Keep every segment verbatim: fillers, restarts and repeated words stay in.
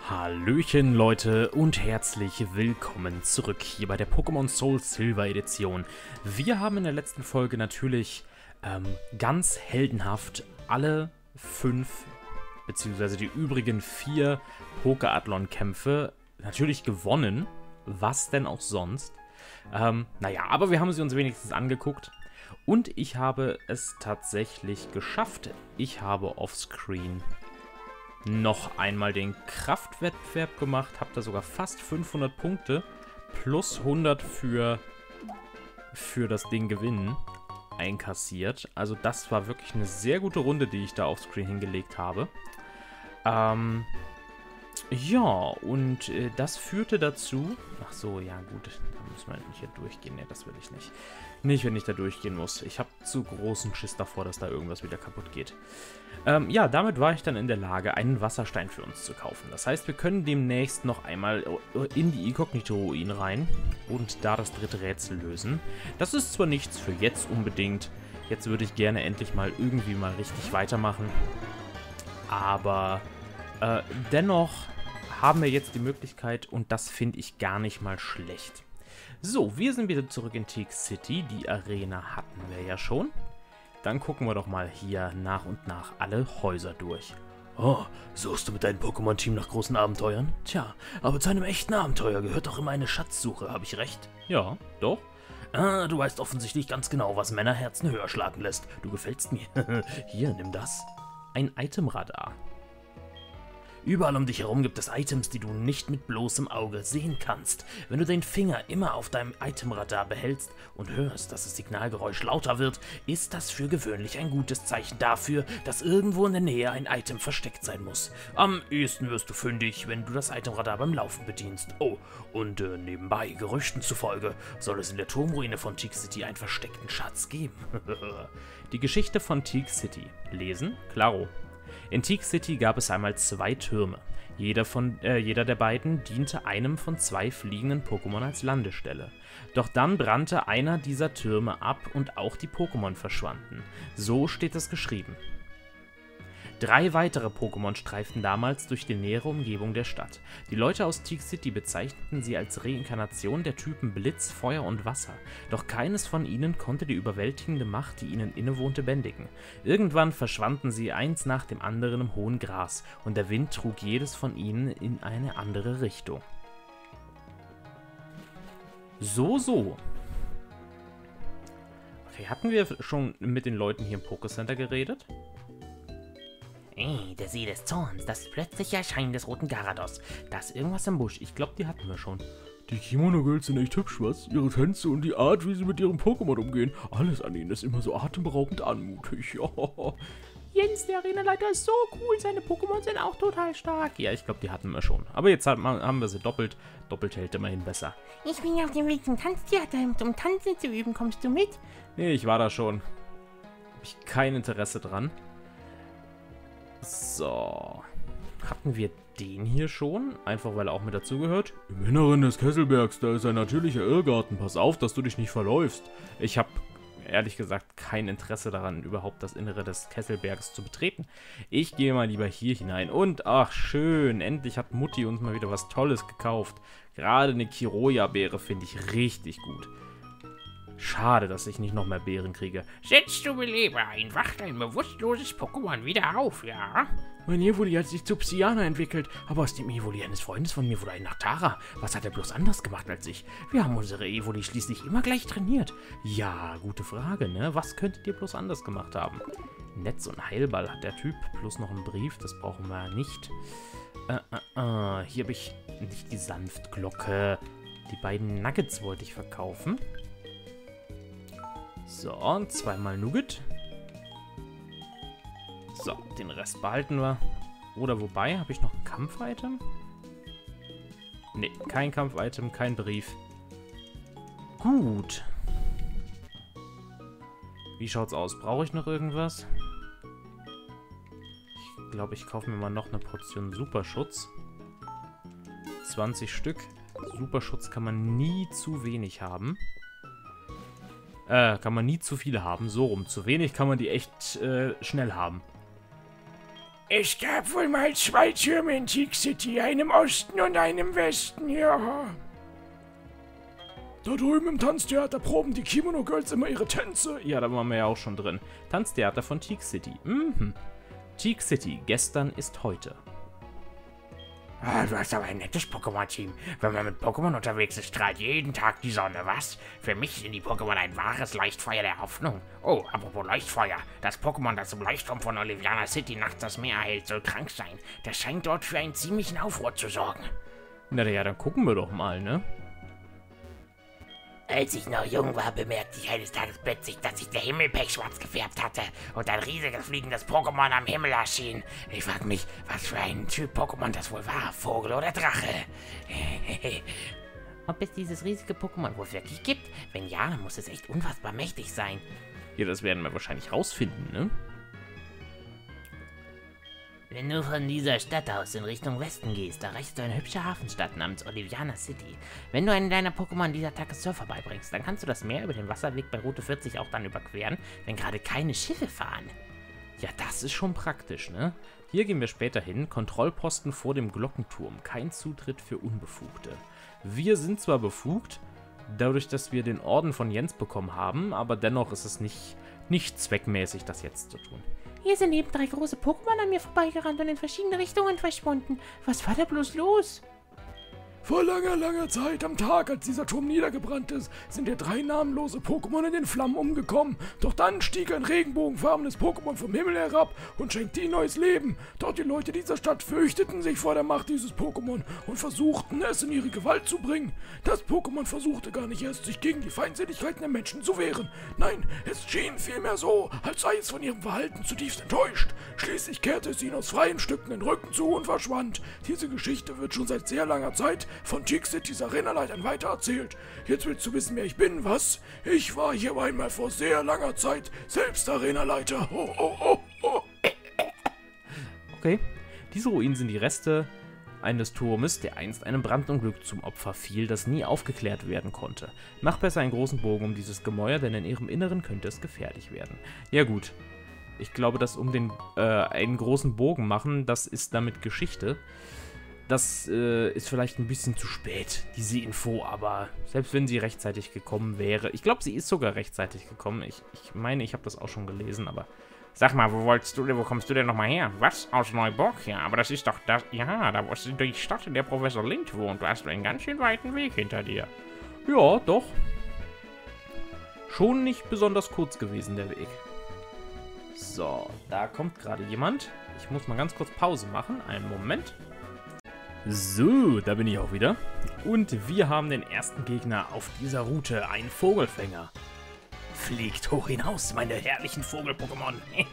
Hallöchen Leute und herzlich willkommen zurück hier bei der Pokémon Soul Silver Edition. Wir haben in der letzten Folge natürlich ähm, ganz heldenhaft alle fünf beziehungsweise die übrigen vier Poké-Athlon-Kämpfe natürlich gewonnen. Was denn auch sonst? Ähm, naja, aber wir haben sie uns wenigstens angeguckt. Und ich habe es tatsächlich geschafft. Ich habe offscreen noch einmal den Kraftwettbewerb gemacht, habe da sogar fast fünfhundert Punkte plus hundert für, für das Ding gewinnen einkassiert. Also das war wirklich eine sehr gute Runde, die ich da auf Screen hingelegt habe. Ähm, ja, und äh, das führte dazu... Ach so, ja gut, da müssen wir halt nicht hier durchgehen. Ne, das will ich nicht. Nicht, wenn ich da durchgehen muss. Ich habe zu großen Schiss davor, dass da irgendwas wieder kaputt geht. Ähm, ja, damit war ich dann in der Lage, einen Wasserstein für uns zu kaufen. Das heißt, wir können demnächst noch einmal in die Inkognito-Ruinen rein und da das dritte Rätsel lösen. Das ist zwar nichts für jetzt unbedingt. Jetzt würde ich gerne endlich mal irgendwie mal richtig weitermachen. Aber äh, dennoch haben wir jetzt die Möglichkeit und das finde ich gar nicht mal schlecht. So, wir sind wieder zurück in Teak City. Die Arena hatten wir ja schon. Dann gucken wir doch mal hier nach und nach alle Häuser durch. Oh, suchst du mit deinem Pokémon-Team nach großen Abenteuern? Tja, aber zu einem echten Abenteuer gehört doch immer eine Schatzsuche, habe ich recht? Ja, doch. Ah, du weißt offensichtlich ganz genau, was Männerherzen höher schlagen lässt. Du gefällst mir. Hier, nimm das. Ein Itemradar. Überall um dich herum gibt es Items, die du nicht mit bloßem Auge sehen kannst. Wenn du den Finger immer auf deinem Itemradar behältst und hörst, dass das Signalgeräusch lauter wird, ist das für gewöhnlich ein gutes Zeichen dafür, dass irgendwo in der Nähe ein Item versteckt sein muss. Am ehesten wirst du fündig, wenn du das Itemradar beim Laufen bedienst. Oh, und äh, nebenbei, Gerüchten zufolge, soll es in der Turmruine von Teak City einen versteckten Schatz geben. Die Geschichte von Teak City. Lesen, Claro. In Teak City gab es einmal zwei Türme. Jeder, von, äh, jeder der beiden diente einem von zwei fliegenden Pokémon als Landestelle. Doch dann brannte einer dieser Türme ab und auch die Pokémon verschwanden. So steht es geschrieben. Drei weitere Pokémon streiften damals durch die nähere Umgebung der Stadt. Die Leute aus Teak City bezeichneten sie als Reinkarnation der Typen Blitz, Feuer und Wasser. Doch keines von ihnen konnte die überwältigende Macht, die ihnen innewohnte, bändigen. Irgendwann verschwanden sie eins nach dem anderen im hohen Gras und der Wind trug jedes von ihnen in eine andere Richtung. So, so. Okay, hatten wir schon mit den Leuten hier im Pokécenter geredet? Ey, der See des Zorns, das plötzliche Erscheinen des roten Garados. Da ist irgendwas im Busch. Ich glaube, die hatten wir schon. Die Kimono-Girls sind echt hübsch, was? Ihre Tänze und die Art, wie sie mit ihrem Pokémon umgehen. Alles an ihnen ist immer so atemberaubend anmutig. Jens, der Arenaleiter, ist so cool. Seine Pokémon sind auch total stark. Ja, ich glaube, die hatten wir schon. Aber jetzt haben wir sie doppelt. Doppelt hält immerhin besser. Ich bin auf dem Weg zum Tanztheater, um Tanzen zu üben. Kommst du mit? Nee, ich war da schon. Habe ich kein Interesse dran. So. Hatten wir den hier schon? Einfach, weil er auch mit dazugehört? Im Inneren des Kesselbergs, da ist ein natürlicher Irrgarten. Pass auf, dass du dich nicht verläufst. Ich habe ehrlich gesagt kein Interesse daran, überhaupt das Innere des Kesselbergs zu betreten. Ich gehe mal lieber hier hinein. Und, ach schön, endlich hat Mutti uns mal wieder was Tolles gekauft. Gerade eine Kiroya-Beere finde ich richtig gut. Schade, dass ich nicht noch mehr Beeren kriege. Setzt du Beleber ein, wacht ein bewusstloses Pokémon wieder auf, ja? Mein Evoli hat sich zu Psyana entwickelt, aber aus dem Evoli eines Freundes von mir wurde ein Nachtara. Was hat er bloß anders gemacht als ich? Wir haben unsere Evoli schließlich immer gleich trainiert. Ja, gute Frage, ne? Was könntet ihr bloß anders gemacht haben? Netz und Heilball hat der Typ, plus noch einen Brief, das brauchen wir nicht. Äh, äh, äh, hier habe ich nicht die Sanftglocke. Die beiden Nuggets wollte ich verkaufen. So, und zweimal Nugget. So, den Rest behalten wir. Oder wobei, habe ich noch ein Kampf-Item? Ne, kein Kampf-Item, kein Brief. Gut. Wie schaut's aus? Brauche ich noch irgendwas? Ich glaube, ich kaufe mir mal noch eine Portion Superschutz. zwanzig Stück. Superschutz kann man nie zu wenig haben. Äh, kann man nie zu viele haben. So rum. Zu wenig kann man die echt äh, schnell haben. Es gab wohl mal zwei Türme in Teak City, einen im Osten und einen im Westen, ja. Da drüben im Tanztheater proben die Kimono Girls immer ihre Tänze. Ja, da waren wir ja auch schon drin. Tanztheater von Teak City. Mhm. Teak City, gestern ist heute. Ah, du hast aber ein nettes Pokémon-Team. Wenn man mit Pokémon unterwegs ist, strahlt jeden Tag die Sonne, was? Für mich sind die Pokémon ein wahres Leuchtfeuer der Hoffnung. Oh, apropos Leuchtfeuer. Das Pokémon, das im Leuchtturm von Oliviana City nachts das Meer erhält, soll krank sein. Das scheint dort für einen ziemlichen Aufruhr zu sorgen. Na ja, dann gucken wir doch mal, ne? Als ich noch jung war, bemerkte ich eines Tages plötzlich, dass sich der Himmel pechschwarz gefärbt hatte und ein riesiges fliegendes Pokémon am Himmel erschien. Ich frag mich, was für ein Typ Pokémon das wohl war, Vogel oder Drache? Ob es dieses riesige Pokémon wohl wirklich gibt? Wenn ja, dann muss es echt unfassbar mächtig sein. Ja, das werden wir wahrscheinlich rausfinden, ne? Wenn du von dieser Stadt aus in Richtung Westen gehst, erreichst du eine hübsche Hafenstadt namens Oliviana City. Wenn du einen deiner Pokémon dieser Tagessurfer beibringst, dann kannst du das Meer über den Wasserweg bei Route vierzig auch dann überqueren, wenn gerade keine Schiffe fahren. Ja, das ist schon praktisch, ne? Hier gehen wir später hin. Kontrollposten vor dem Glockenturm. Kein Zutritt für Unbefugte. Wir sind zwar befugt, dadurch, dass wir den Orden von Jens bekommen haben, aber dennoch ist es nicht, nicht zweckmäßig, das jetzt zu tun. Hier sind eben drei große Pokémon an mir vorbeigerannt und in verschiedene Richtungen verschwunden. Was war da bloß los? Vor langer, langer Zeit, am Tag, als dieser Turm niedergebrannt ist, sind hier drei namenlose Pokémon in den Flammen umgekommen. Doch dann stieg ein regenbogenfarbenes Pokémon vom Himmel herab und schenkte ihnen neues Leben. Doch die Leute dieser Stadt fürchteten sich vor der Macht dieses Pokémon und versuchten, es in ihre Gewalt zu bringen. Das Pokémon versuchte gar nicht erst, sich gegen die Feindseligkeiten der Menschen zu wehren. Nein, es schien vielmehr so, als sei es von ihrem Verhalten zutiefst enttäuscht. Schließlich kehrte es ihnen aus freien Stücken den Rücken zu und verschwand. Diese Geschichte wird schon seit sehr langer Zeit von Teak Citys Arena-Leitern weitererzählt. Jetzt willst du wissen, wer ich bin, was? Ich war hier einmal vor sehr langer Zeit selbst Arena-Leiter. Ho, ho, ho, ho. Okay. Diese Ruinen sind die Reste eines Turmes, der einst einem Brandunglück zum Opfer fiel, das nie aufgeklärt werden konnte. Mach besser einen großen Bogen um dieses Gemäuer, denn in ihrem Inneren könnte es gefährlich werden. Ja gut. Ich glaube, dass um den äh, einen großen Bogen machen, das ist damit Geschichte. Das äh, ist vielleicht ein bisschen zu spät, diese Info, aber selbst wenn sie rechtzeitig gekommen wäre, ich glaube, sie ist sogar rechtzeitig gekommen. Ich, ich meine, ich habe das auch schon gelesen, aber... Sag mal, wo wolltest du denn, wo kommst du denn nochmal her? Was? Aus Neuburg? Ja, aber das ist doch das, ja, da ist die Stadt, in der Professor Lind wohnt. Du hast einen ganz schön weiten Weg hinter dir. Ja, doch. Schon nicht besonders kurz gewesen, der Weg. So, da kommt gerade jemand. Ich muss mal ganz kurz Pause machen. Einen Moment. So, da bin ich auch wieder. Und wir haben den ersten Gegner auf dieser Route, ein Vogelfänger. Fliegt hoch hinaus, meine herrlichen Vogel-Pokémon.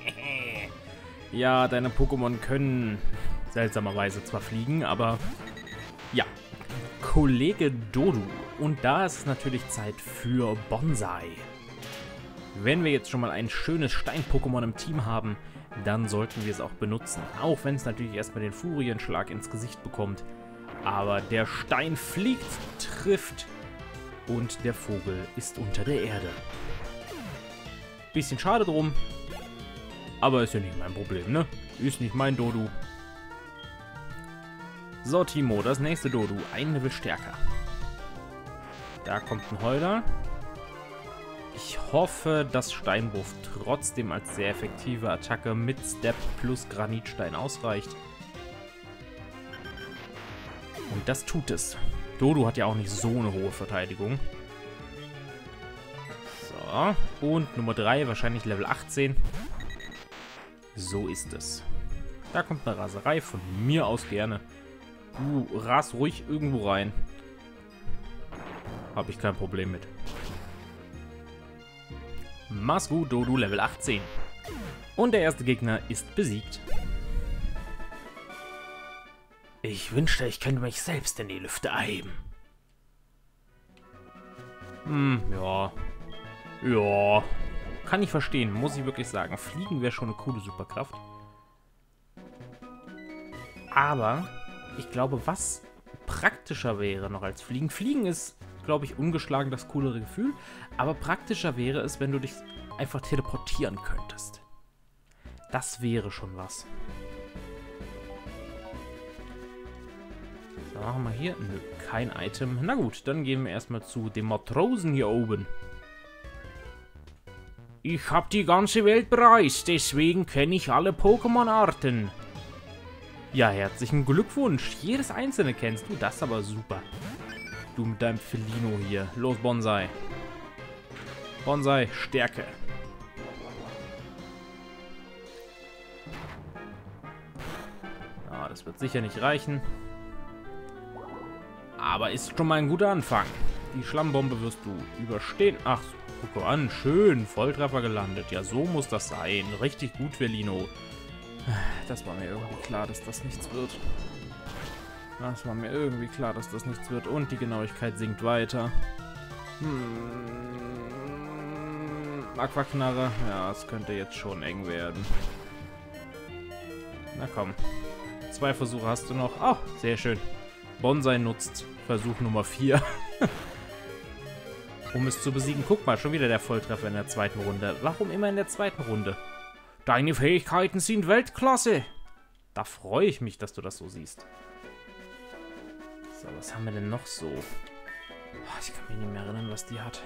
Ja, deine Pokémon können seltsamerweise zwar fliegen, aber ja. Kollege Dodu. Und da ist es natürlich Zeit für Bonsai. Wenn wir jetzt schon mal ein schönes Stein-Pokémon im Team haben, dann sollten wir es auch benutzen. Auch wenn es natürlich erstmal den Furienschlag ins Gesicht bekommt. Aber der Stein fliegt, trifft und der Vogel ist unter der Erde. Bisschen schade drum, aber ist ja nicht mein Problem, ne? Ist nicht mein Dodu. So, Timo, das nächste Dodu. Ein Level stärker. Da kommt ein Heuler. Ich hoffe, dass Steinwurf trotzdem als sehr effektive Attacke mit Step plus Granitstein ausreicht. Und das tut es. Dodu hat ja auch nicht so eine hohe Verteidigung. So, und Nummer drei, wahrscheinlich Level achtzehn. So ist es. Da kommt eine Raserei, von mir aus gerne. Du ras ruhig irgendwo rein. Habe ich kein Problem mit. Masgu Dodu Level achtzehn. Und der erste Gegner ist besiegt. Ich wünschte, ich könnte mich selbst in die Lüfte erheben. Hm, ja. Ja. Kann ich verstehen, muss ich wirklich sagen. Fliegen wäre schon eine coole Superkraft. Aber ich glaube, was praktischer wäre noch als Fliegen. Fliegen ist, glaube ich, ungeschlagen das coolere Gefühl. Aber praktischer wäre es, wenn du dich einfach teleportieren könntest. Das wäre schon was. So, machen wir hier. Nö, kein Item. Na gut, dann gehen wir erstmal zu dem Matrosen hier oben. Ich hab die ganze Welt bereist, deswegen kenne ich alle Pokémon-Arten. Ja, herzlichen Glückwunsch. Jedes einzelne kennst du. Das ist aber super. Du mit deinem Felino hier. Los, Bonsai. Bonsai, Stärke. Ja, das wird sicher nicht reichen. Aber ist schon mal ein guter Anfang. Die Schlammbombe wirst du überstehen. Ach, guck mal an. Schön. Volltreffer gelandet. Ja, so muss das sein. Richtig gut, Felino. Das war mir irgendwie klar, dass das nichts wird. Das war mir irgendwie klar, dass das nichts wird. Und die Genauigkeit sinkt weiter. Hm. Aquaknarre. Ja, es könnte jetzt schon eng werden. Na komm. Zwei Versuche hast du noch. Oh, sehr schön. Bonsai nutzt Versuch Nummer vier. Um es zu besiegen. Guck mal, schon wieder der Volltreffer in der zweiten Runde. Warum immer in der zweiten Runde? Deine Fähigkeiten sind Weltklasse. Da freue ich mich, dass du das so siehst. So, was haben wir denn noch so? Oh, ich kann mich nicht mehr erinnern, was die hat.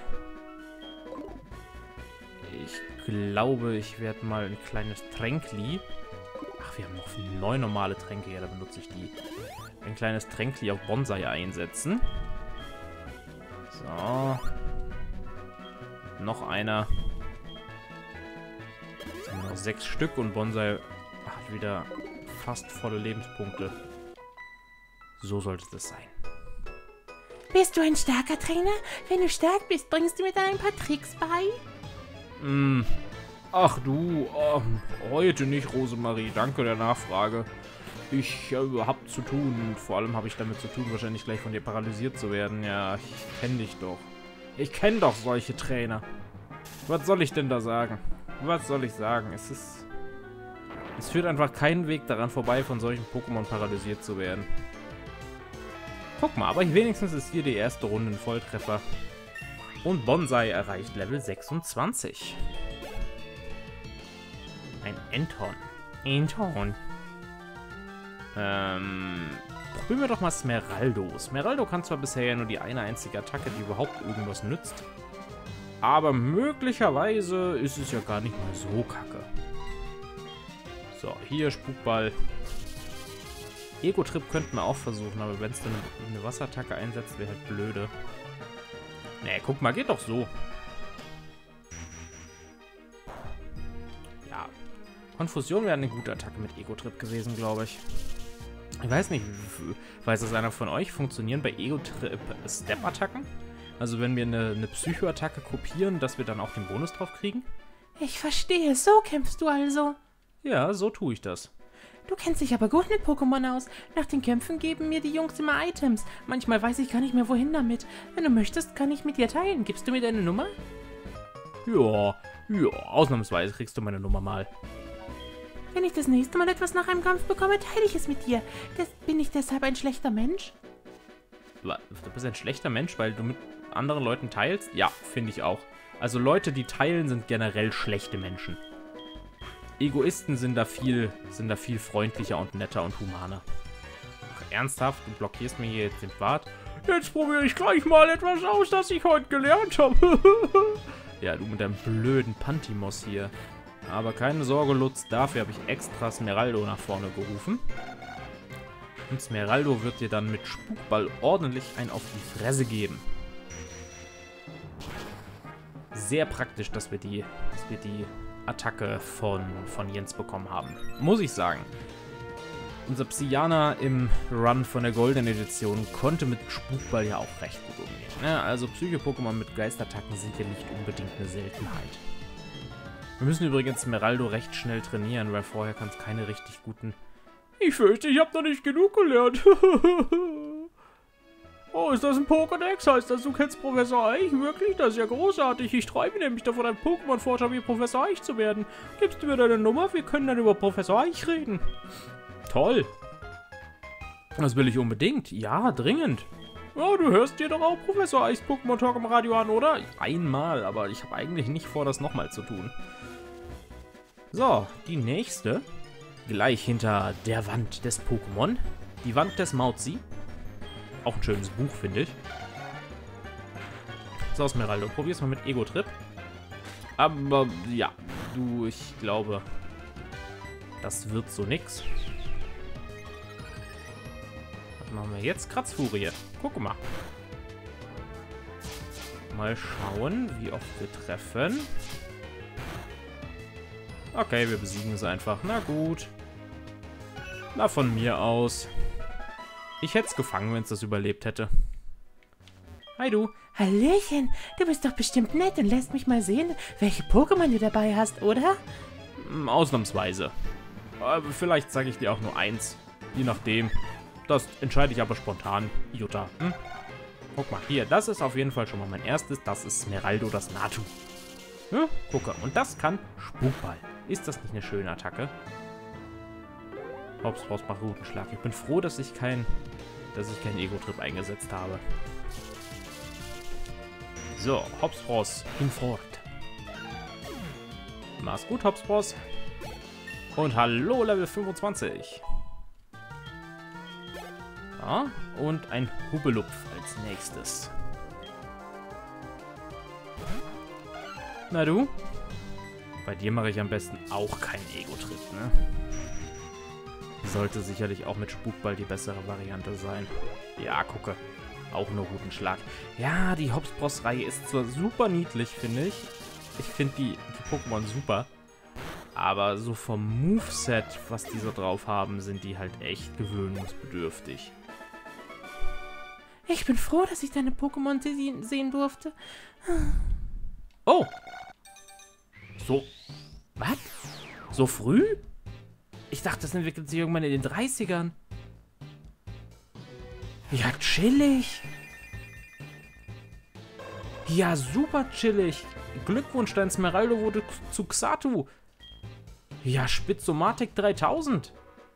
Ich glaube, ich werde mal ein kleines Tränkli. Ach, wir haben noch neun normale Tränke. Ja, da benutze ich die. Ein kleines Tränkli auf Bonsai einsetzen. So. Noch einer. Jetzt haben wir noch sechs Stück und Bonsai hat wieder fast volle Lebenspunkte. So sollte das sein. Bist du ein starker Trainer? Wenn du stark bist, bringst du mir dann ein paar Tricks bei? Mm. Ach du, oh, heute nicht, Rosemarie. Danke der Nachfrage. Ich äh, hab zu tun und vor allem habe ich damit zu tun, wahrscheinlich gleich von dir paralysiert zu werden. Ja, ich kenne dich doch. Ich kenne doch solche Trainer. Was soll ich denn da sagen? Was soll ich sagen? Es ist... Es führt einfach keinen Weg daran vorbei, von solchen Pokémon paralysiert zu werden. Guck mal, aber wenigstens ist hier die erste Runde ein Volltreffer. Und Bonsai erreicht Level sechsundzwanzig. Ein Enton. Enton. Ähm, probieren wir doch mal Smeraldo. Smeraldo kann zwar bisher ja nur die eine einzige Attacke, die überhaupt irgendwas nützt. Aber möglicherweise ist es ja gar nicht mal so kacke. So, hier Spukball. Ego-Trip könnten wir auch versuchen, aber wenn es dann eine Wasserattacke einsetzt, wäre halt blöde. Nee, guck mal, geht doch so. Ja. Konfusion wäre eine gute Attacke mit Ego-Trip gewesen, glaube ich. Ich weiß nicht, weiß das einer von euch? Funktionieren bei Ego-Trip Step-Attacken? Also wenn wir eine, eine Psycho-Attacke kopieren, dass wir dann auch den Bonus drauf kriegen? Ich verstehe, so kämpfst du also. Ja, so tue ich das. Du kennst dich aber gut mit Pokémon aus. Nach den Kämpfen geben mir die Jungs immer Items. Manchmal weiß ich gar nicht mehr, wohin damit. Wenn du möchtest, kann ich mit dir teilen. Gibst du mir deine Nummer? Ja, ja, ausnahmsweise kriegst du meine Nummer mal. Wenn ich das nächste Mal etwas nach einem Kampf bekomme, teile ich es mit dir. Das, bin ich deshalb ein schlechter Mensch? Du bist ein schlechter Mensch, weil du mit anderen Leuten teilst? Ja, finde ich auch. Also Leute, die teilen, sind generell schlechte Menschen. Egoisten sind da viel, sind da viel freundlicher und netter und humaner. Ach, ernsthaft? Du blockierst mir hier jetzt den Pfad? Jetzt probiere ich gleich mal etwas aus, das ich heute gelernt habe. Ja, du mit deinem blöden Pantimos hier. Aber keine Sorge, Lutz, dafür habe ich extra Smeraldo nach vorne gerufen. Und Smeraldo wird dir dann mit Spukball ordentlich ein auf die Fresse geben. Sehr praktisch, dass wir die, dass wir die Attacke von, von Jens bekommen haben. Muss ich sagen. Unser Psyana im Run von der Golden Edition konnte mit Spukball ja auch recht gut umgehen. Ne? Also Psycho-Pokémon mit Geistattacken sind ja nicht unbedingt eine Seltenheit. Wir müssen übrigens Smeraldo recht schnell trainieren, weil vorher kann es keine richtig guten... Ich fürchte, ich habe noch nicht genug gelernt. Oh, ist das ein Pokédex? Heißt das, du kennst Professor Eich? Wirklich? Das ist ja großartig. Ich träume nämlich davon, ein Pokémon-Forscher wie Professor Eich zu werden. Gibst du mir deine Nummer? Wir können dann über Professor Eich reden. Toll. Das will ich unbedingt. Ja, dringend. Ja, du hörst dir doch auch Professor Eichs Pokémon Talk im Radio an, oder? Einmal, aber ich habe eigentlich nicht vor, das nochmal zu tun. So, die nächste. Gleich hinter der Wand des Pokémon. Die Wand des Mauzi. Auch ein schönes Buch, finde ich. So, Smeraldo, probier's mal mit Ego-Trip. Aber, ja, du, ich glaube, das wird so nix. Was machen wir jetzt? Kratzfurie. Guck mal. Mal schauen, wie oft wir treffen. Okay, wir besiegen es einfach. Na gut. Na, von mir aus. Ich hätte es gefangen, wenn es das überlebt hätte. Hi, du. Hallöchen, du bist doch bestimmt nett und lässt mich mal sehen, welche Pokémon du dabei hast, oder? Hm, ausnahmsweise. Aber vielleicht sage ich dir auch nur eins. Je nachdem. Das entscheide ich aber spontan, Jutta. Hm? Guck mal, hier, das ist auf jeden Fall schon mal mein erstes. Das ist Smeraldo, das Natu. Ja, gucke, und das kann Spukball. Ist das nicht eine schöne Attacke? Hops, Hops, macht Rutenschlag. Ich bin froh, dass ich kein, dass ich keinen Ego-Trip eingesetzt habe. So, Hopspross, hinfort. Mach's gut, Hopspross. Und hallo, Level fünfundzwanzig. Ja, und ein Hubelupf als nächstes. Na du? Bei dir mache ich am besten auch keinen Ego-Trip, ne? Sollte sicherlich auch mit Spukball die bessere Variante sein. Ja, gucke. Auch nur Rutenschlag. Ja, die Hopspross-Reihe ist zwar super niedlich, finde ich. Ich finde die, die Pokémon super. Aber so vom Moveset, was die so drauf haben, sind die halt echt gewöhnungsbedürftig. Ich bin froh, dass ich deine Pokémon se sehen durfte. Oh! So. Was? So früh? Ich dachte, das entwickelt sich irgendwann in den dreißigern. Ja, chillig. Ja, super chillig. Glückwunsch, dein Smeraldo wurde zu Xatu. Ja, Spitzomatic dreitausend.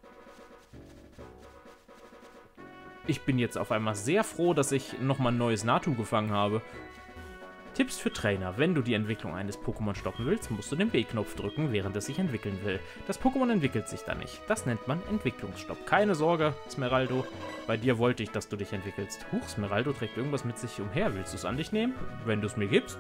Ich bin jetzt auf einmal sehr froh, dass ich nochmal ein neues Natu gefangen habe. Tipps für Trainer. Wenn du die Entwicklung eines Pokémon stoppen willst, musst du den B-Knopf drücken, während es sich entwickeln will. Das Pokémon entwickelt sich dann nicht. Das nennt man Entwicklungsstopp. Keine Sorge, Smeraldo. Bei dir wollte ich, dass du dich entwickelst. Huch, Smeraldo trägt irgendwas mit sich umher. Willst du es an dich nehmen? Wenn du es mir gibst?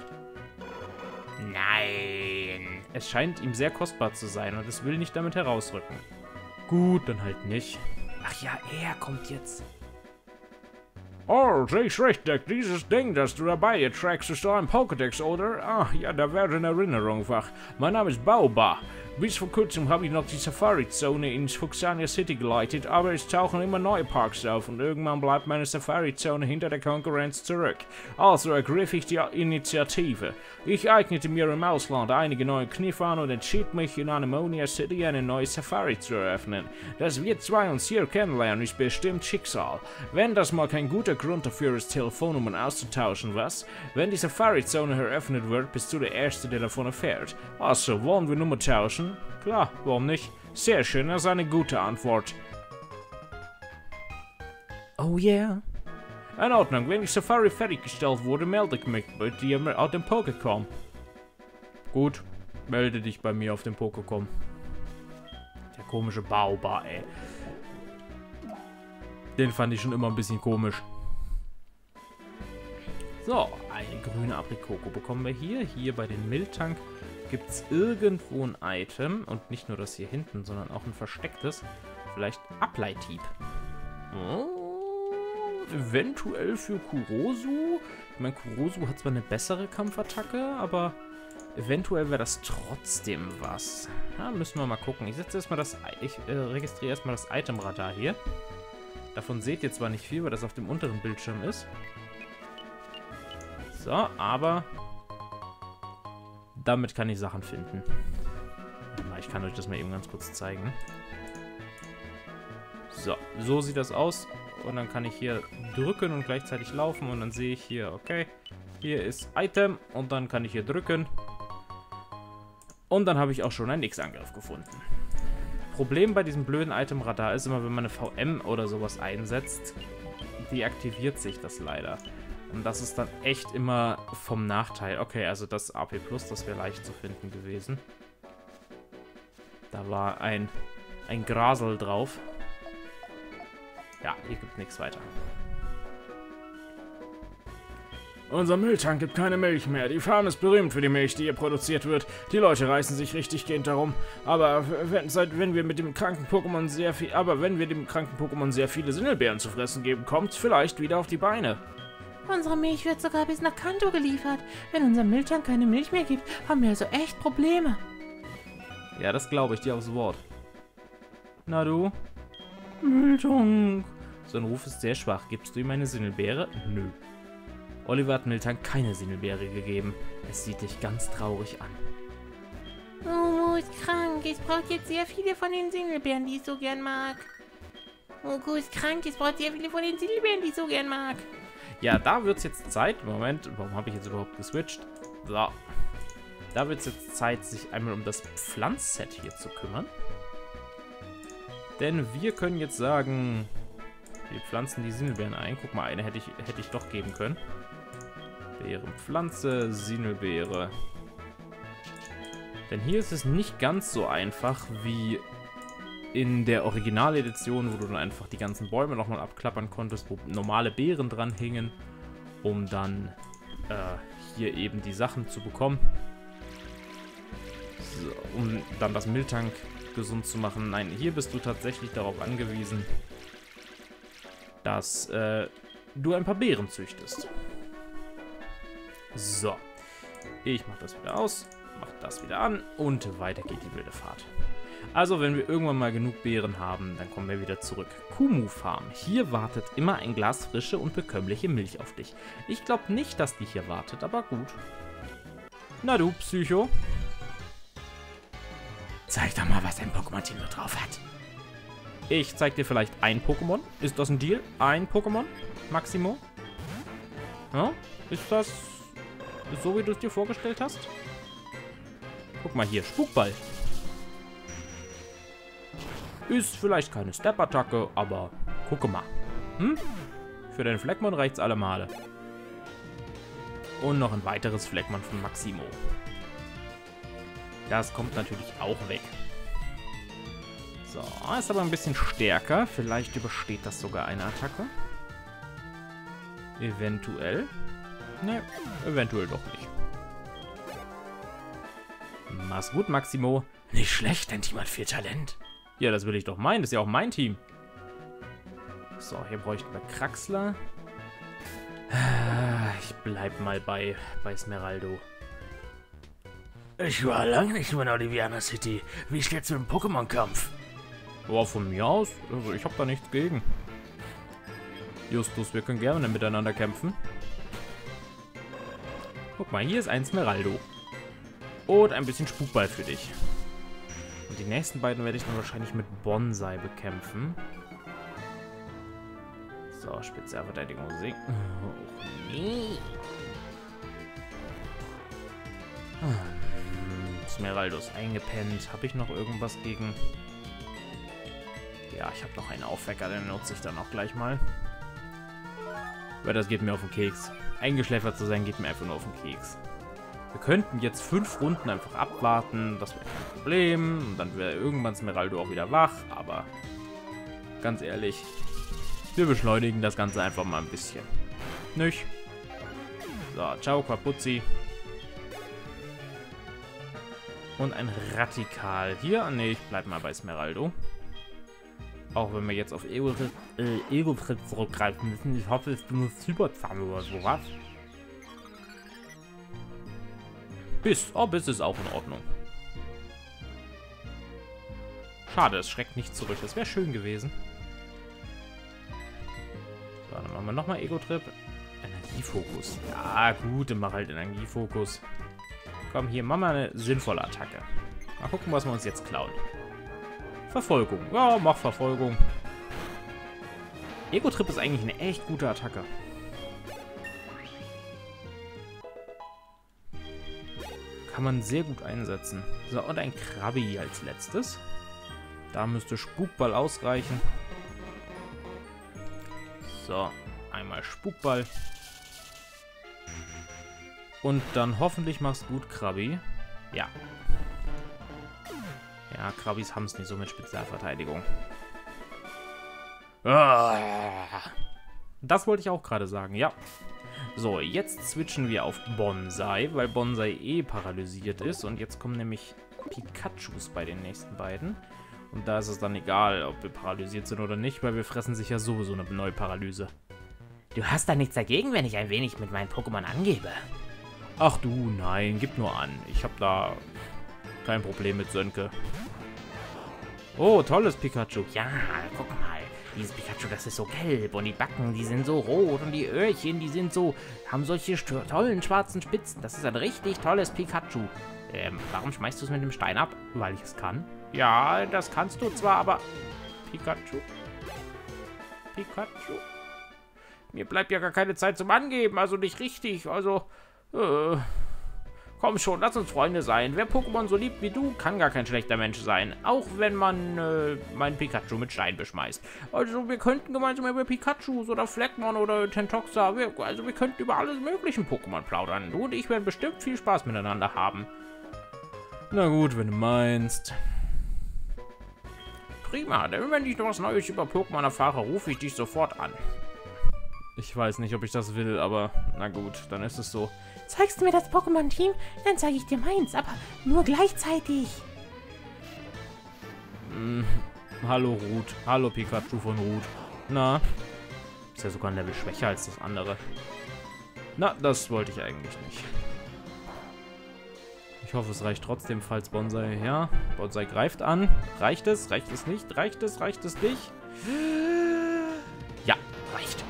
Nein. Es scheint ihm sehr kostbar zu sein und es will nicht damit herausrücken. Gut, dann halt nicht. Ach ja, er kommt jetzt. Oh, sehe ich richtig. Dieses Ding, das du dabei dir trägst, ist doch ein Pokédex, oder? Ah, ja, da werden Erinnerungen wach. Mein Name ist Baoba. Bis vor kurzem habe ich noch die Safari-Zone ins Fuxania City geleitet, aber es tauchen immer neue Parks auf und irgendwann bleibt meine Safari-Zone hinter der Konkurrenz zurück. Also ergriff ich die Initiative. Ich eignete mir im Ausland einige neue Kniffe an und entschied mich, in Anemonia City eine neue Safari zu eröffnen. Dass wir zwei uns hier kennenlernen, ist bestimmt Schicksal. Wenn das mal kein guter Grund dafür ist, Telefonnummern auszutauschen, was? Wenn die Safari-Zone eröffnet wird, bist du der Erste, der davon erfährt. Also, wollen wir Nummer tauschen? Klar, warum nicht? Sehr schön, das ist eine gute Antwort. Oh yeah. In Ordnung, wenn die Safari fertiggestellt wurde, melde ich mich bei dir auf dem Pokécom. Gut, melde dich bei mir auf dem Pokécom. Der komische Baoba, ey. Den fand ich schon immer ein bisschen komisch. So, eine grüne Aprikoko bekommen wir hier. Hier bei den Miltank gibt es irgendwo ein Item. Und nicht nur das hier hinten, sondern auch ein verstecktes. Vielleicht Ableithieb. Oh, eventuell für Kurosu. Ich meine, Kurosu hat zwar eine bessere Kampfattacke, aber eventuell wäre das trotzdem was. Ja, müssen wir mal gucken. Ich setze erstmal das. Ich äh, registriere erstmal das Itemradar hier. Davon seht ihr zwar nicht viel, weil das auf dem unteren Bildschirm ist. So, aber damit kann ich Sachen finden. Ich kann euch das mal eben ganz kurz zeigen. So, so sieht das aus. Und dann kann ich hier drücken und gleichzeitig laufen. Und dann sehe ich hier, okay, hier ist Item. Und dann kann ich hier drücken. Und dann habe ich auch schon einen X-Angriff gefunden. Problem bei diesem blöden Itemradar ist immer, wenn man eine V M oder sowas einsetzt, deaktiviert sich das leider. Und das ist dann echt immer vom Nachteil. Okay, also das A P Plus, das wäre leicht zu finden gewesen. Da war ein, ein Grasel drauf. Ja, hier gibt nichts weiter. Unser Mülltank gibt keine Milch mehr. Die Farm ist berühmt für die Milch, die hier produziert wird. Die Leute reißen sich richtig gehend darum. Aber wenn, seit, wenn wir mit dem kranken Pokémon sehr viel, aber wenn wir dem kranken Pokémon sehr viele Sindelbeeren zu fressen geben, kommt's vielleicht wieder auf die Beine. Unsere Milch wird sogar bis nach Kanto geliefert. Wenn unser Mülltank keine Milch mehr gibt, haben wir also echt Probleme. Ja, das glaube ich dir aufs Wort. Na du? Mülltank. So ein Ruf ist sehr schwach. Gibst du ihm eine Sindelbeere? Nö. Oliver hat Mülltank keine Sindelbeere gegeben. Es sieht dich ganz traurig an. Momo ist krank. Es braucht jetzt sehr viele von den Sindelbeeren, die ich so gern mag. Momo ist krank. Es braucht sehr viele von den Sindelbeeren, die ich so gern mag. Ja, da wird es jetzt Zeit. Moment, warum habe ich jetzt überhaupt geswitcht? So. Da wird es jetzt Zeit, sich einmal um das Pflanzset hier zu kümmern. Denn wir können jetzt sagen, wir pflanzen die Sindelbeeren ein. Guck mal, eine hätte ich, hätte ich doch geben können. Beerenpflanze, Sindelbeere. Denn hier ist es nicht ganz so einfach wie in der Originaledition, wo du dann einfach die ganzen Bäume nochmal abklappern konntest, wo normale Beeren dran hingen, um dann äh, hier eben die Sachen zu bekommen. So, um dann das Mülltank gesund zu machen. Nein, hier bist du tatsächlich darauf angewiesen, dass äh, du ein paar Beeren züchtest. So. Ich mach das wieder aus, mach das wieder an und weiter geht die wilde Fahrt. Also, wenn wir irgendwann mal genug Beeren haben, dann kommen wir wieder zurück. Kumu Farm. Hier wartet immer ein Glas frische und bekömmliche Milch auf dich. Ich glaube nicht, dass die hier wartet, aber gut. Na du, Psycho. Zeig doch mal, was dein Pokémon-Team so drauf hat. Ich zeig dir vielleicht ein Pokémon. Ist das ein Deal? Ein Pokémon? Maximo? Ja? Ist das so, wie du es dir vorgestellt hast? Guck mal hier, Spukball. Ist vielleicht keine Step-Attacke, aber gucke mal. Hm? Für den Fleckmon reicht's alle Male. Und noch ein weiteres Fleckmon von Maximo. Das kommt natürlich auch weg. So, ist aber ein bisschen stärker. Vielleicht übersteht das sogar eine Attacke. Eventuell. Ne, eventuell doch nicht. Mach's gut, Maximo. Nicht schlecht, dein Team hat viel Talent. Ja, das will ich doch meinen. Das ist ja auch mein Team. So, hier bräuchten wir Kraxler. Ich bleib mal bei, bei Smeraldo. Ich war lange nicht mehr in Oliviana City. Wie steht's mit dem Pokémon-Kampf? Boah, von mir aus. Also, ich hab da nichts gegen. Justus, wir können gerne miteinander kämpfen. Guck mal, hier ist ein Smeraldo. Und ein bisschen Spukball für dich. Und die nächsten beiden werde ich dann wahrscheinlich mit Bonsai bekämpfen. So, Spezialverteidigung sinken. Oh, nee. Hm, Smeraldo ist eingepennt. Habe ich noch irgendwas gegen... Ja, ich habe noch einen Aufwecker, den nutze ich dann auch gleich mal. Weil das geht mir auf den Keks. Eingeschläfert zu sein, geht mir einfach nur auf den Keks. Wir könnten jetzt fünf Runden einfach abwarten, das wäre kein Problem. Und dann wäre irgendwann Smeraldo auch wieder wach, aber ganz ehrlich, wir beschleunigen das Ganze einfach mal ein bisschen. Nicht? So, ciao, Quapuzzi. Und ein Radikal. Hier, nee, ich bleib mal bei Smeraldo. Auch wenn wir jetzt auf Ego-Trip äh, Ego zurückgreifen müssen. Ich hoffe, es benutzt Hyperzahn oder sowas. Biss. Oh, Biss ist auch in Ordnung. Schade, es schreckt nicht zurück. Das wäre schön gewesen. So, dann machen wir nochmal Ego-Trip. Energiefokus. Ja, gut, dann mach halt Energiefokus. Komm, hier, machen wir eine sinnvolle Attacke. Mal gucken, was wir uns jetzt klauen. Verfolgung. Ja, mach Verfolgung. Ego-Trip ist eigentlich eine echt gute Attacke. Kann man sehr gut einsetzen. So, und ein Krabi als letztes. Da müsste Spukball ausreichen. So, einmal Spukball. Und dann hoffentlich mach's gut, Krabi. Ja. Ja, Krabis haben es nicht so mit Spezialverteidigung. Das wollte ich auch gerade sagen, ja. So, jetzt switchen wir auf Bonsai, weil Bonsai eh paralysiert ist. Und jetzt kommen nämlich Pikachus bei den nächsten beiden. Und da ist es dann egal, ob wir paralysiert sind oder nicht, weil wir fressen sich ja sowieso eine neue Paralyse. Du hast da nichts dagegen, wenn ich ein wenig mit meinen Pokémon angebe? Ach du, nein, gib nur an. Ich habe da kein Problem mit Sönke. Oh, tolles Pikachu. Ja, guck mal. Dieses Pikachu, das ist so gelb und die Backen, die sind so rot und die Öhrchen, die sind so, haben solche tollen schwarzen Spitzen. Das ist ein richtig tolles Pikachu. Ähm, warum schmeißt du es mit dem Stein ab? Weil ich es kann. Ja, das kannst du zwar, aber... Pikachu? Pikachu? Mir bleibt ja gar keine Zeit zum Angeben, also nicht richtig, also... Äh, komm schon, lass uns Freunde sein. Wer Pokémon so liebt wie du, kann gar kein schlechter Mensch sein. Auch wenn man äh, meinen Pikachu mit Stein beschmeißt. Also wir könnten gemeinsam über Pikachus oder Fleckmon oder Tentoxa, wir, also wir könnten über alles möglichen Pokémon plaudern. Du und ich werden bestimmt viel Spaß miteinander haben. Na gut, wenn du meinst. Prima, denn wenn ich noch was Neues über Pokémon erfahre, rufe ich dich sofort an. Ich weiß nicht, ob ich das will, aber na gut, dann ist es so. Zeigst du mir das Pokémon-Team, dann zeige ich dir meins, aber nur gleichzeitig. Hm, hallo Ruth. Hallo Pikachu von Ruth. Na? Ist ja sogar ein Level schwächer als das andere. Na, das wollte ich eigentlich nicht. Ich hoffe, es reicht trotzdem, falls Bonsai... Ja, Bonsai greift an. Reicht es? Reicht es nicht? Reicht es? Reicht es nicht? Ja, reicht.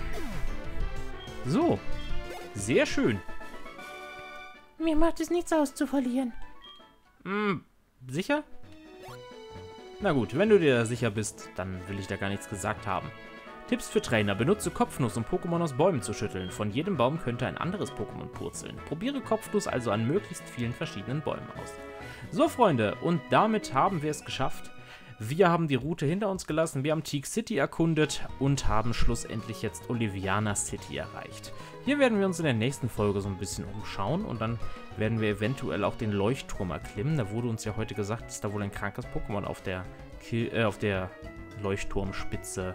So. Sehr schön. Mir macht es nichts aus zu verlieren. Hm, sicher? Na gut, wenn du dir da sicher bist, dann will ich da gar nichts gesagt haben. Tipps für Trainer. Benutze Kopfnuss, um Pokémon aus Bäumen zu schütteln. Von jedem Baum könnte ein anderes Pokémon purzeln. Probiere Kopfnuss also an möglichst vielen verschiedenen Bäumen aus. So, Freunde, und damit haben wir es geschafft. Wir haben die Route hinter uns gelassen, wir haben Teak City erkundet und haben schlussendlich jetzt Oliviana City erreicht. Hier werden wir uns in der nächsten Folge so ein bisschen umschauen und dann werden wir eventuell auch den Leuchtturm erklimmen. Da wurde uns ja heute gesagt, dass da wohl ein krankes Pokémon auf der, Ki äh, auf der Leuchtturmspitze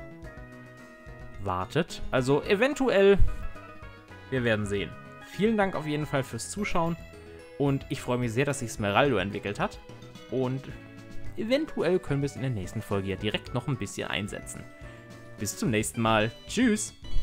wartet. Also eventuell, wir werden sehen. Vielen Dank auf jeden Fall fürs Zuschauen und ich freue mich sehr, dass sich Smeraldo entwickelt hat und eventuell können wir es in der nächsten Folge ja direkt noch ein bisschen einsetzen. Bis zum nächsten Mal. Tschüss!